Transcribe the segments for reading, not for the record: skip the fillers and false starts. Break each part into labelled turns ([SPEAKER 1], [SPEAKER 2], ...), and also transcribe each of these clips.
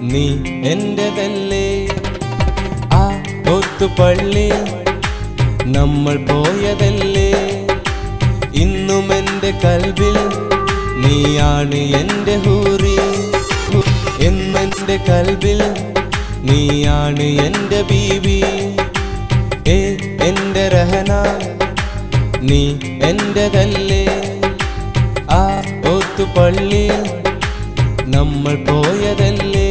[SPEAKER 1] നീ എന്റെതല്ലേ ആ ഒത്തുപള്ളി നമ്മൾ പോയതല്ലേ ഇന്നും എന്റെ കൽബിൽ നീയാണ് എന്റെ ഹൂറി എന്നെന്റെ കൽബിൽ നീയാണ് എന്റെ ബീവി എന്റെ രഹന നീ എന്റെതല്ലേ ആ ഒത്തുപള്ളി നമ്മൾ പോയതല്ലേ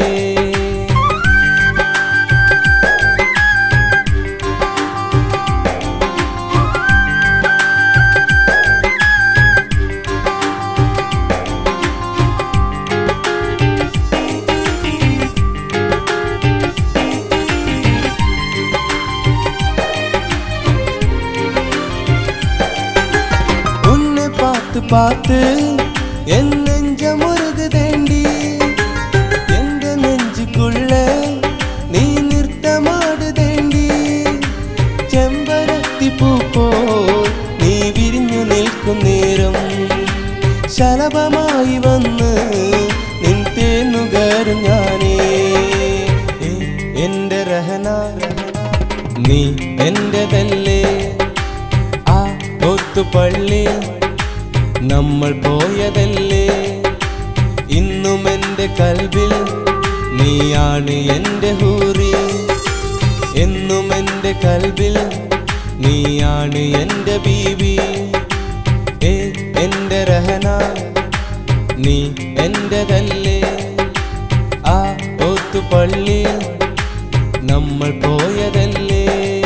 [SPEAKER 1] பார்த்து என் நெஞ்சம் உருகுதேண்டி எந்த நெஞ்சுக்குள்ள நீ நிறுத்தமாடுதேண்டி ചെമ്പരത്തി പൂ പോൽ നീ വിരിഞ്ഞു നിൽക്കും നേരം ശലഭമായി വന്ന് നിൻ തേനുകരും ഞാനേ എന്റെ രഹന നീ എന്റെതല്ലേ ആ ഒത്തുപള്ളി നമ്മൾ പോയതല്ലേ ഇന്നും എന്റെ കൽബിൽ നീയാണ് എന്റെ ഹൂറി എന്നും എന്റെ കൽബിൽ നീയാണ് എന്റെ ബീവി എന്റെ രഹന നീ എന്റെതല്ലേ ആ ഒത്തുപള്ളി നമ്മൾ പോയതല്ലേ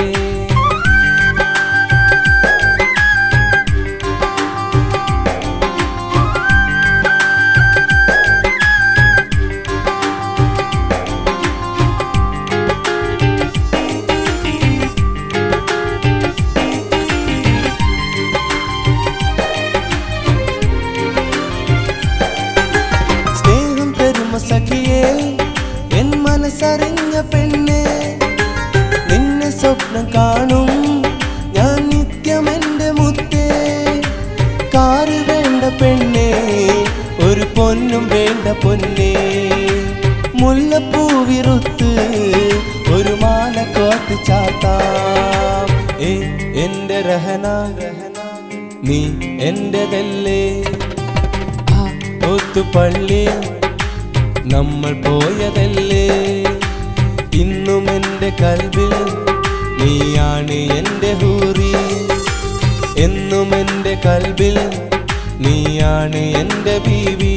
[SPEAKER 1] സഖിയേ എൻ മനസ്സറിഞ്ഞ പെണ്ണെ നിന്നെ സ്വപ്നം കാണും ഞാൻ നിത്യം എന്റെ മുത്തേ കാറ് വേണ്ട പെണ്ണെ ഒരു പൊന്നും വേണ്ട പൊന്നേ മുല്ലപ്പൂ വിറുത്ത് ഒരു മാല കോർത്ത് ചാത്താം എന്റെ രഹന നീ എന്റെതല്ലേ ആ ഒത്തുപള്ളി നമ്മൾ പോയതല്ലേ ഇന്നും എന്റെ കൽബിൽ നീയാണ് എന്റെ ഹൂറി എന്നും എന്റെ കൽബിൽ നീയാണ് എന്റെ ബീവി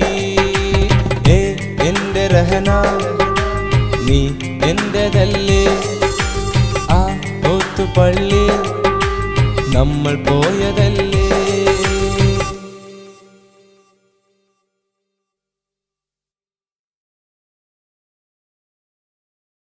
[SPEAKER 1] എന്റെ രഹന നീ എന്റെതല്ലേ ആ ഒത്തുപള്ളി നമ്മൾ പോയതല്ലേ